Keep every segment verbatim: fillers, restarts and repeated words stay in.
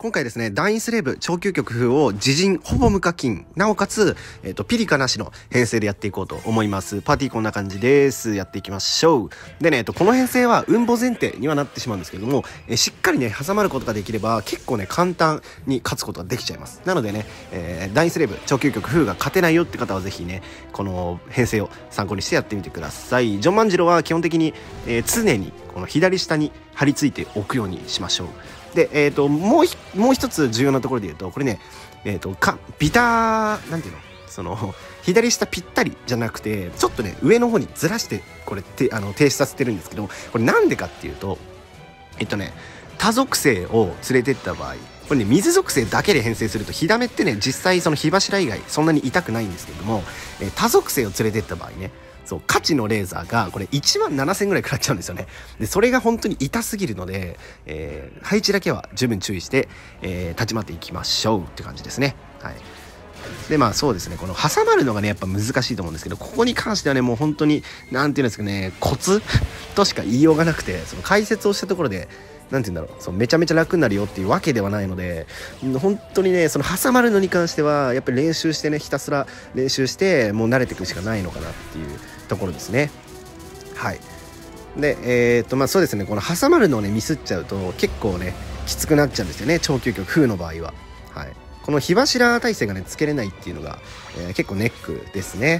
今回ですね、団員スレーブ超究極風を自陣ほぼ無課金、なおかつ、えっと、ピリカなしの編成でやっていこうと思います。パーティーこんな感じです。やっていきましょう。でね、えっと、この編成は運ボ前提にはなってしまうんですけども、えしっかりね、挟まることができれば、結構ね、簡単に勝つことができちゃいます。なのでね、えー、団員スレーブ超究極風が勝てないよって方はぜひね、この編成を参考にしてやってみてください。ジョン万次郎は基本的に、えー、常にこの左下に張り付いておくようにしましょう。で、えーと、もう、もう一つ重要なところで言うと、これね、えーと、か、ビター、なんていうのその、左下ぴったりじゃなくて、ちょっとね、上の方にずらして、これ、てあの停止させてるんですけど、これなんでかっていうと、えっとね、多属性を連れてった場合、これね、水属性だけで編成すると、火ダメってね、実際その火柱以外、そんなに痛くないんですけども、えー、多属性を連れてった場合ね、そう、価値のレーザーがこれいちまんななせんぐらい食らっちゃうんですよね。で、それが本当に痛すぎるので、えー、配置だけは十分注意して、えー、立ち回っていきましょうって感じですね。はい。で、まあそうですね、この挟まるのがね、やっぱ難しいと思うんですけど、ここに関してはね、もう本当に、なんていうんですかね、コツとしか言いようがなくて、その解説をしたところで、なんて言うんだろう、そうめちゃめちゃ楽になるよっていうわけではないので、本当にね、その挟まるのに関してはやっぱり練習してね、ひたすら練習してもう慣れていくしかないのかなっていうところですね。はい。で、えー、っとまあそうですね、この挟まるのをねミスっちゃうと結構ねきつくなっちゃうんですよね、超究極風の場合は。はい。この火柱耐性がねつけれないっていうのが、えー、結構ネックですね。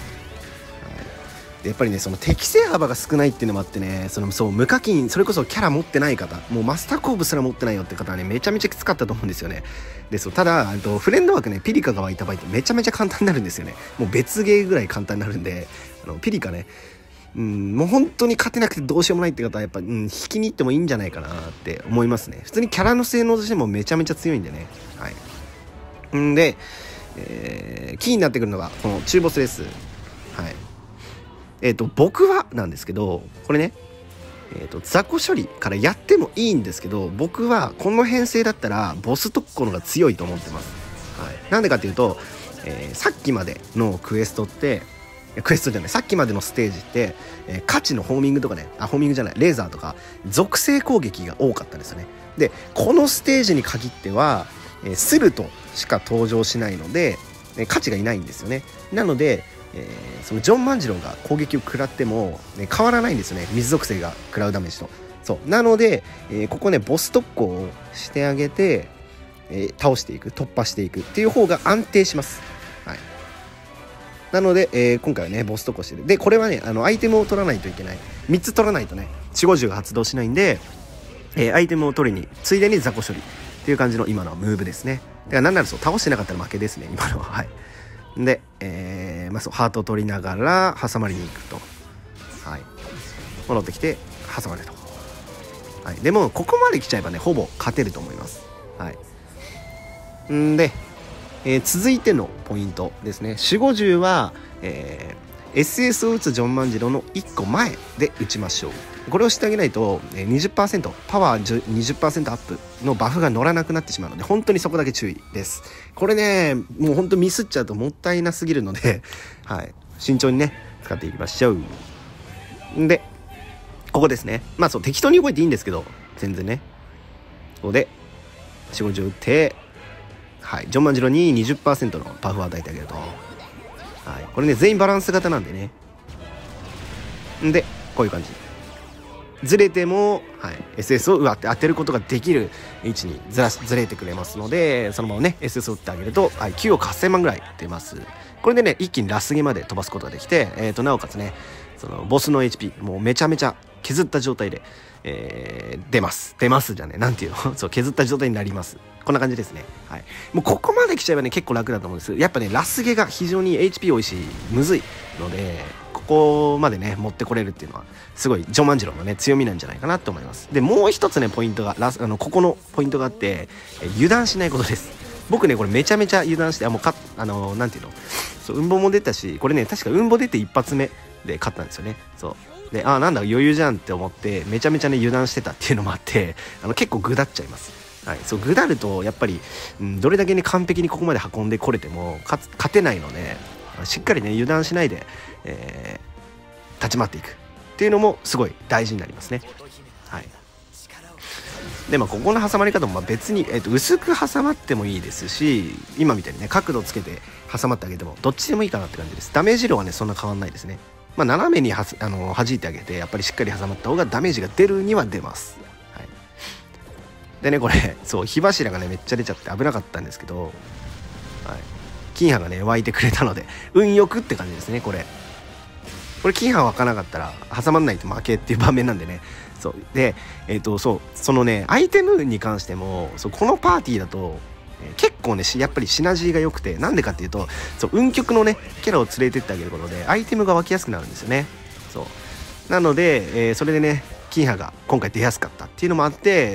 やっぱりね、その適正幅が少ないっていうのもあってね、そのそう無課金、それこそキャラ持ってない方、もうマスターコーブすら持ってないよって方はね、めちゃめちゃきつかったと思うんですよね。で、そうただとフレンド枠ね、ピリカが湧いた場合ってめちゃめちゃ簡単になるんですよね。もう別ゲーぐらい簡単になるんで、あのピリカね、うん、もう本当に勝てなくてどうしようもないって方はやっぱ、うん、引きに行ってもいいんじゃないかなって思いますね。普通にキャラの性能としてもめちゃめちゃ強いんでね。はい。んで、えー、キーになってくるのがこの中ボスです。はい。えーと、僕はなんですけど、これね、えーと、雑魚処理からやってもいいんですけど、僕はこの編成だったらボス特攻の方が強いと思ってます。はい。なんでかっていうと、えー、さっきまでのクエストって、クエストじゃない、さっきまでのステージって、えー、価値のホーミングとかね、あ、ホーミングじゃない、レーザーとか、属性攻撃が多かったですよね。で、このステージに限っては、えー、スルトしか登場しないので、えー、価値がいないんですよね。なので、えー、そのジョン万次郎が攻撃を食らっても、ね、変わらないんですよね、水属性が食らうダメージと。そうなので、えー、ここねボス特攻をしてあげて、えー、倒していく、突破していくっていう方が安定します。はい。なので、えー、今回はねボス特攻してる。でこれはね、あのアイテムを取らないといけない、みっつ取らないとねよんじゅうごじゅうが発動しないんで、えー、アイテムを取りについでに雑魚処理っていう感じの今のムーブですね。だからなんならそう倒してなかったら負けですね、今のは。はい。で、えーまあ、そうハートを取りながら挟まりに行くと、はい、戻ってきて挟まれると、はい、でもここまで来ちゃえばねほぼ勝てると思います。はい。んで、えー、続いてのポイントですね。よんじゅうごじゅうは、えー、エスエス を打つジョン万次郎のいっこまえで打ちましょう。これをしてあげないと にじゅっパーセント パワー にじゅっパーセント アップのバフが乗らなくなってしまうので、本当にそこだけ注意です。これねもう本当ミスっちゃうともったいなすぎるので、はい、慎重にね使っていきましょう。でここですね、まあそう適当に動いていいんですけど全然ね、ここでよんじゅうごじゅう打って、はい、ジョン万次郎に にじゅっパーセント のバフを与えてあげると、はい、これね全員バランス型なんでね。んでこういう感じずれても、はい、エスエス をうわって当てることができる位置にずらしずれてくれますので、そのままね エスエス を打ってあげると、はい、きゅうおくはっせんまんぐらい出ます。これでね一気にラスゲまで飛ばすことができて、えー、となおかつねそのボスの エイチピー もうめちゃめちゃ削った状態で、えー、出ます出ますじゃねなんていうのそう削った状態になります。こんな感じですね。はい。もうここまで来ちゃえばね結構楽だと思うんです。やっぱねラスゲが非常に エイチピー 多いしむずいので、ここまでね持ってこれるっていうのはすごいジョン万次郎のね強みなんじゃないかなと思います。でもう一つねポイントがラスあのここのポイントがあって、え油断しないことです。僕ねこれめちゃめちゃ油断して、あもうかあのなんていうのそう運ボも出たし、これね確か運ボ出て一発目で勝ったんですよね。そうで、あなんだ余裕じゃんって思ってめちゃめちゃね油断してたっていうのもあって、あの結構ぐだっちゃいます。はい、そうぐだるとやっぱり、うん、どれだけね完璧にここまで運んでこれても勝てないので、しっかりね油断しないで、えー、立ち回っていくっていうのもすごい大事になりますね。はい。 で、まあ、ここの挟まり方もまあ別に、えー、と薄く挟まってもいいですし、今みたいにね角度つけて挟まってあげてもどっちでもいいかなって感じです。ダメージ量はねそんな変わんないですね。まあ、斜めにはあの弾いてあげてやっぱりしっかり挟まった方がダメージが出るには出ます。はい、でねこれそう火柱がねめっちゃ出ちゃって危なかったんですけど、はい、金歯がね湧いてくれたので運よくって感じですね。これこれ金歯湧かなかったら挟まんないと負けっていう場面なんでね。そうでえっ、ー、とそうそのねアイテムに関してもそうこのパーティーだと、えー、結構ねやっぱりシナジーが良くて、なんでかっていうとそう運極のねキャラを連れてってあげることでアイテムが湧きやすくなるんですよね。そうなので、えー、それでね金歯が今回出やすかったっていうのもあって、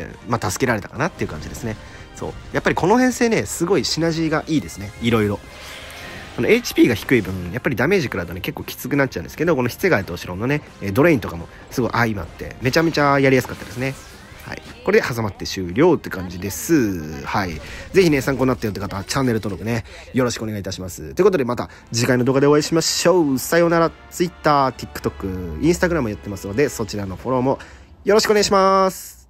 まあ、助けられたかなっていう感じですね。そうやっぱりこの編成ねすごいシナジーがいいですね。いろいろエイチピー が低い分やっぱりダメージ食らうとね結構きつくなっちゃうんですけど、この室外と後ろのねドレインとかもすごい相まってめちゃめちゃやりやすかったですね。はい、これで挟まって終了って感じです。はい、ぜひね参考になったよって方はチャンネル登録ねよろしくお願いいたします。ということでまた次回の動画でお会いしましょう。さようなら。 Twitter、TikTok、Instagram もやってますのでそちらのフォローもよろしくお願いします。